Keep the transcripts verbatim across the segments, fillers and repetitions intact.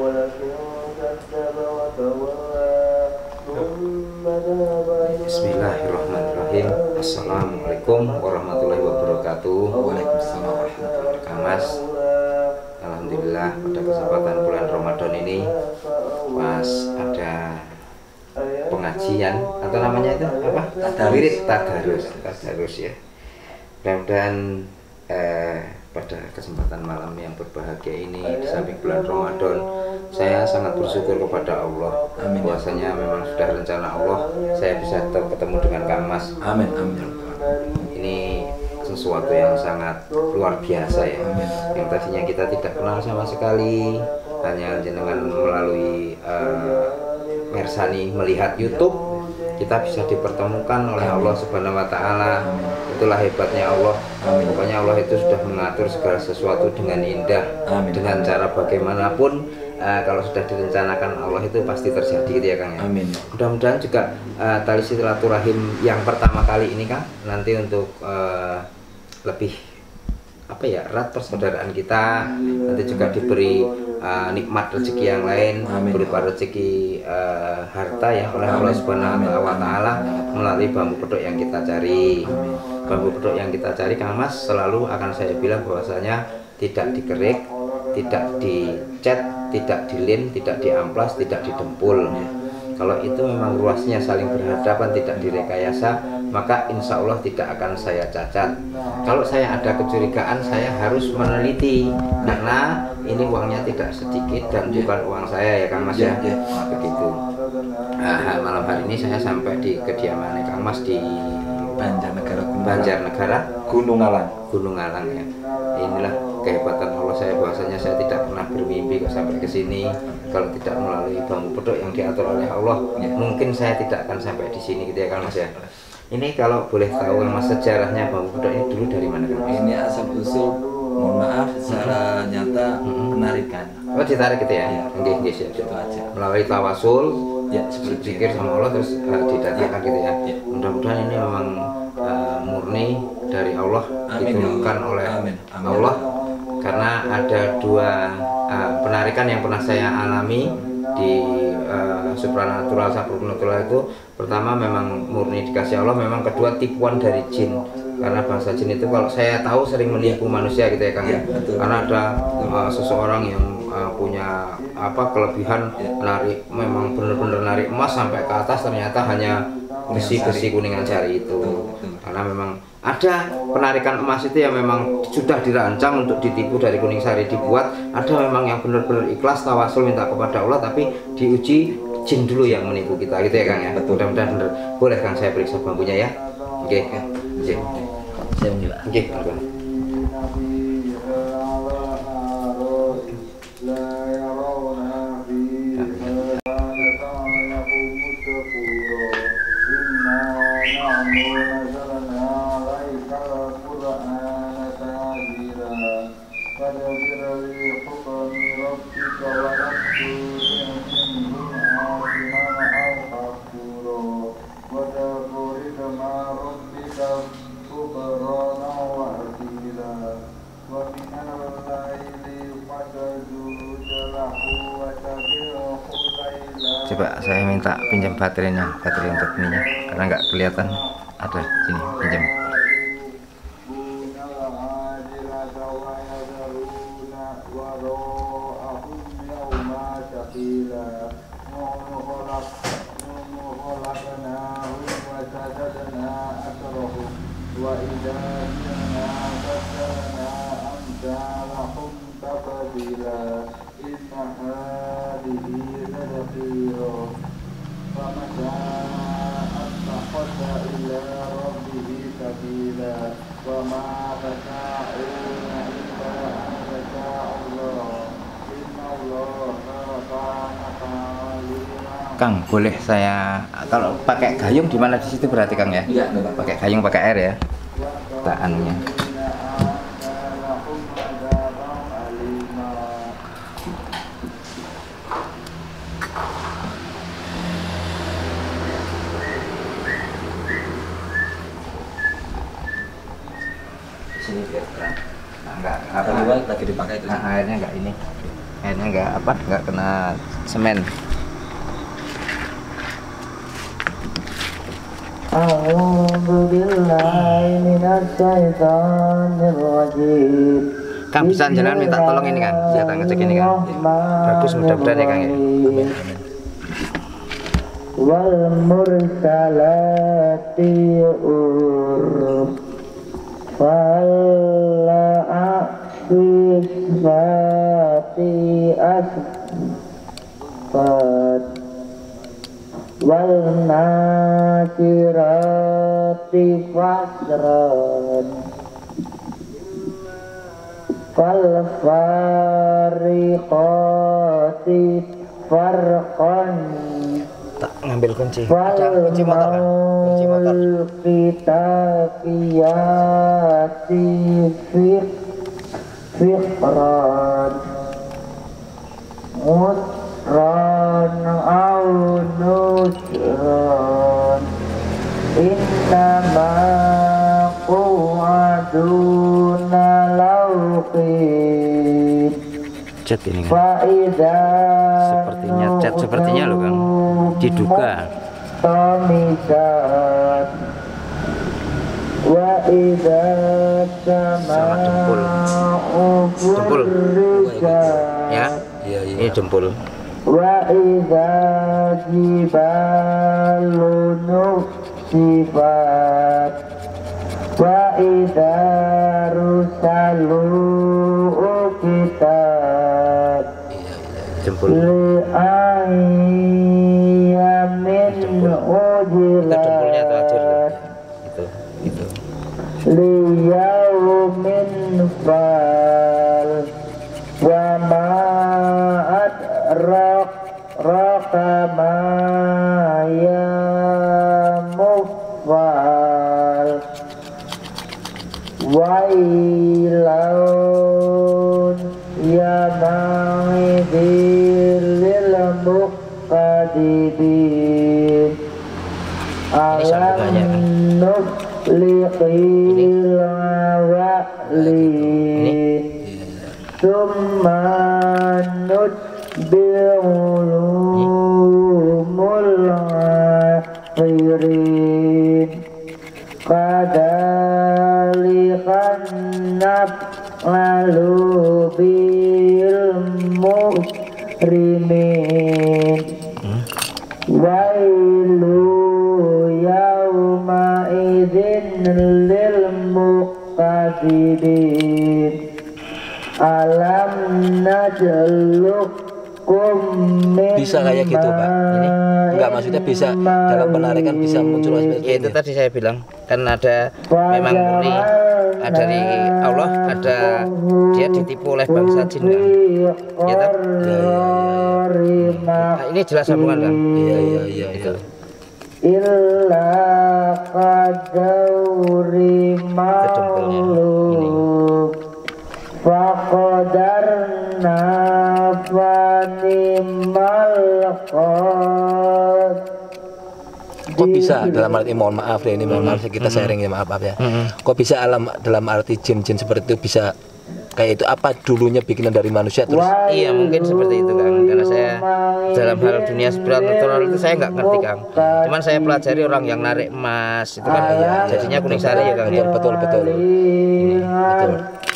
Bismillahirrahmanirrahim. Assalamualaikum warahmatullahi wabarakatuh. Waalaikumsalam warahmatullahi wabarakatuh. Mas, alhamdulillah pada kesempatan bulan Ramadan ini pas ada pengajian atau namanya itu apa? Wirid tadarus, tadarus ya. Mudah-mudahan eh, pada kesempatan malam yang berbahagia ini di samping bulan Ramadan, saya sangat bersyukur kepada Allah. Amin. Bahwasanya memang sudah rencana Allah saya bisa ketemu dengan Kang Mas. Amin. Amin. Ini sesuatu yang sangat luar biasa ya. Amin. Yang tadinya kita tidak kenal sama sekali, hanya dengan melalui uh, Mersani melihat YouTube, kita bisa dipertemukan oleh Allah Subhanahu wa Ta'ala. Itulah hebatnya Allah. Amin. Pokoknya Allah itu sudah mengatur segala sesuatu dengan indah. Amin. Dengan cara bagaimanapun, uh, kalau sudah direncanakan Allah itu pasti terjadi gitu ya Kang ya. Amin. Mudah-mudahan juga uh, tali silaturahim yang pertama kali ini Kang, nanti untuk uh, lebih apa ya, erat persaudaraan kita, nanti juga diberi uh, nikmat rezeki yang lain. Amin. Berupa rezeki uh, harta ya oleh Allah Subhanahu wa Ta'ala melalui bambu pedok yang kita cari. Amin. Bambu pedok yang kita cari Kang Mas selalu akan saya bilang bahwasanya tidak dikerik, tidak dicat, tidak dilin, tidak diamplas, tidak didempul. Kalau itu memang ruasnya saling berhadapan, tidak direkayasa, maka insya Allah tidak akan saya cacat. Kalau saya ada kecurigaan, saya harus meneliti, karena ini uangnya tidak sedikit dan bukan uang saya ya Kang Mas ya, ya. Begitu. Nah, malam hari ini saya sampai di kediaman Kang Mas di Banjarnegara, Banjarnegara, Gunung Alang. Gunung Alang ya. Inilah kehebatan Allah saya, bahwasanya saya tidak pernah bermimpi kok sampai ke sini kalau tidak melalui bambu pedok yang diatur oleh Allah. Ya. Mungkin saya tidak akan sampai di sini gitu ya Kang Mas ya. Ini kalau boleh tahu Mas, sejarahnya bambu pedok ini dulu dari mana Kang Mas? Ini asal usul, mohon maaf secara nyata hmm. penarikan. Oh, ditarik gitu ya? Ya. Oke, okay, siap, siap. Itu aja. Melalui tawasul, ya, berzikir sama Allah terus uh, didatangkan ya. Gitu ya. Ya. Mudah-mudahan ini memang uh, murni dari Allah, diturunkan oleh Amin. Amin. Allah. Karena ada dua uh, penarikan yang pernah saya alami di uh, supranatural supranatural itu. Pertama memang murni dikasih Allah, memang kedua tipuan dari jin. Karena bahasa jin itu kalau saya tahu sering menipu manusia gitu ya Kang ya. Karena ada uh, seseorang yang uh, punya apa kelebihan narik, memang benar-benar narik emas sampai ke atas, ternyata hanya besi-besi kuningan jari itu. Karena memang ada penarikan emas itu yang memang sudah dirancang untuk ditipu dari kuning sari dibuat. Ada memang yang benar-benar ikhlas tawasul minta kepada Allah, tapi diuji jin dulu yang menipu kita gitu ya Kang ya. Mudah-mudahan benar. Boleh Kang saya periksa bambunya ya. Oke. Oke. Saya mencoba. Oke. Coba saya minta pinjam baterainya, baterai untuk ininya, karena nggak kelihatan. Ada sini, pinjam. Kang, boleh saya kalau pakai gayung di mana di situ berarti Kang ya? Iya, pakai gayung, pakai air ya. Tak anunya. Sini biar terang. Nah, enggak, apa lagi dipakai itu? Nah, airnya enggak ini. lainnya nggak apa nggak kena semen. Kang bisa jalan minta tolong ini kan, senjata ngecek ini kan. Bagus mudah-mudahan ya Kang ya. Amin, amin. Wal mursalati urfal aqsifati asfat wal nasirati fasran fal fariqati farqan. Tak ngambil kunci. Ada kunci motor kan? Kunci motor. Kita kiyati fik fikran musran au nusran innama qu'aduna lawqid. Cat ini kan. Sepertinya cat sepertinya loh Kang. Diduga. Tomisat wa idza Sama jempol. Jempol. Ya. Iya, iya. Ini jempol. wa idza jibalu nusifat wa idza rusalu ukitat Jempol. li'ayyamin ujilat Itu jempolnya tuh ajar tuh. Itu. Itu. liyaumin fal wa ma adrak raqama ya mufal wailaun ya ma'idil lil muqadidin Ini sambungannya, kan? nufliqil wa'li summa nutbi'ulumul akhirin kadalikan naf'alu bil mujrimin wailu yawma idzin lil muqadidin alam najlukum min Bisa kayak gitu Pak. Ini enggak, maksudnya bisa dalam penarikan bisa muncul seperti Ya itu ini. tadi saya bilang kan ada memang murni dari Allah, ada dia ditipu oleh bangsa jin kan. Ya toh? Ya, ya, Nah, ini jelas sambungan kan. iya, iya, iya, iya. illa qadawri ma'lum faqadarna fanimal qad. Kok bisa dalam arti mohon maaf ya ini mohon maaf kita sharing ya maaf, maaf ya. Kok bisa alam dalam arti jin-jin seperti itu bisa kayak itu apa dulunya bikinan dari manusia terus Iya mungkin seperti itu Kang, karena saya dalam hal dunia spiritual itu saya nggak ngerti Kang. Cuman saya pelajari orang yang narik emas itu kan jadinya kuning sari ya Kang. betul betul betul ini betul.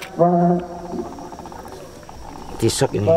Disok ini.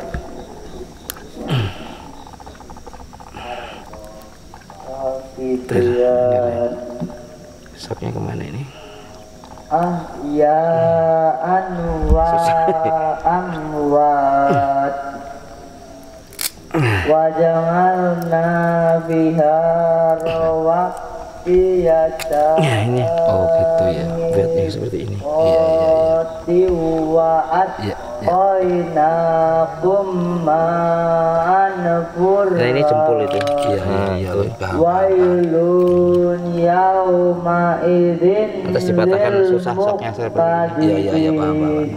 Soknya kemana ini? Ah ya anwa amwat wajangalna biha rawaqiyata. Ya ini. Oh gitu ya. Lihatnya seperti ini. Iya, iya, iya. Tiwa'at Iya, iya. qainakum ma'anfur. Nah ini jempol itu. Iya, iya, iya, tuh. paham. Wailun yauma idzin Atas dipatahkan susah soknya seperti ini. Iya, iya, iya, paham, paham.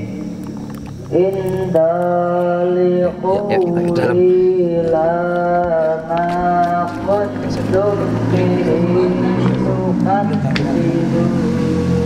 Indaliqu Ya, ya, kita ke dalam. ila ma qadtum bihi tukadzibun.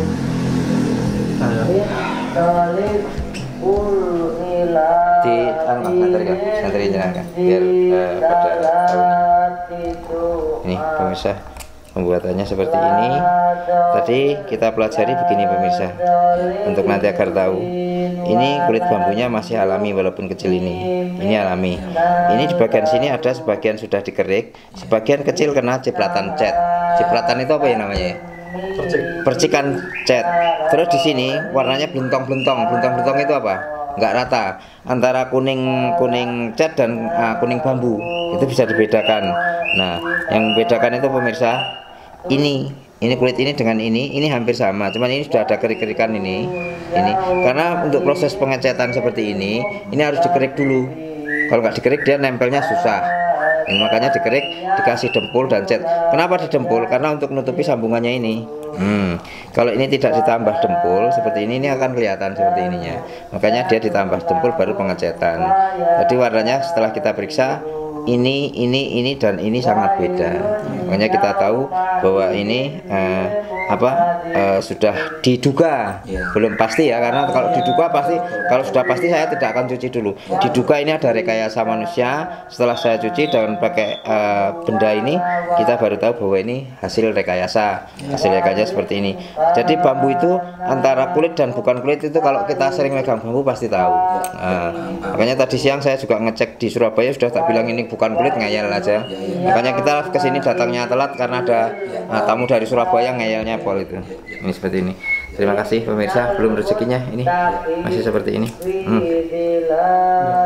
Indaliqu ila Di anu Kang, santri Kang, santri jenengan Kang, biar uh, pada tahu ini. Ini pemirsa, pembuatannya seperti ini. Tadi kita pelajari begini pemirsa, untuk nanti agar tahu. Ini kulit bambunya masih alami walaupun kecil ini. Ini alami. Ini di bagian sini ada sebagian sudah dikerik, sebagian kecil kena cipratan cat. Cipratan itu apa ya namanya? Percik. Percikan cat. Terus di sini warnanya belentong-belentong. Belentong-belentong itu apa? Nggak rata antara kuning kuning cat dan uh, kuning bambu. Itu bisa dibedakan. Nah, yang membedakan itu pemirsa, ini ini kulit ini dengan ini ini hampir sama, cuman ini sudah ada kerik-kerikan ini ini karena untuk proses pengecetan seperti ini ini harus dikerik dulu. Kalau nggak dikerik dia nempelnya susah. Ini makanya dikerik, dikasih dempul dan cat. Kenapa didempul? Karena untuk menutupi sambungannya ini. Hmm, kalau ini tidak ditambah dempul seperti ini, ini akan kelihatan seperti ininya. Makanya dia ditambah dempul baru pengecetan. Jadi warnanya setelah kita periksa, ini, ini, ini dan ini sangat beda. Makanya kita tahu bahwa ini eh, apa eh, sudah diduga, belum pasti ya, karena kalau diduga pasti, kalau sudah pasti saya tidak akan cuci dulu. Diduga ini ada rekayasa manusia. Setelah saya cuci dan pakai eh, benda ini, kita baru tahu bahwa ini hasil rekayasa, hasil rekayasa seperti ini. Jadi bambu itu antara kulit dan bukan kulit itu kalau kita sering megang bambu pasti tahu. Nah, makanya tadi siang saya juga ngecek di Surabaya, sudah tak bilang ini bukan kulit, ngeyel aja. Makanya kita kesini datangnya telat karena ada uh, tamu dari Surabaya, ngeyelnya pol itu. Ini seperti ini. Terima kasih pemirsa, belum rezekinya ini masih seperti ini. Hmm.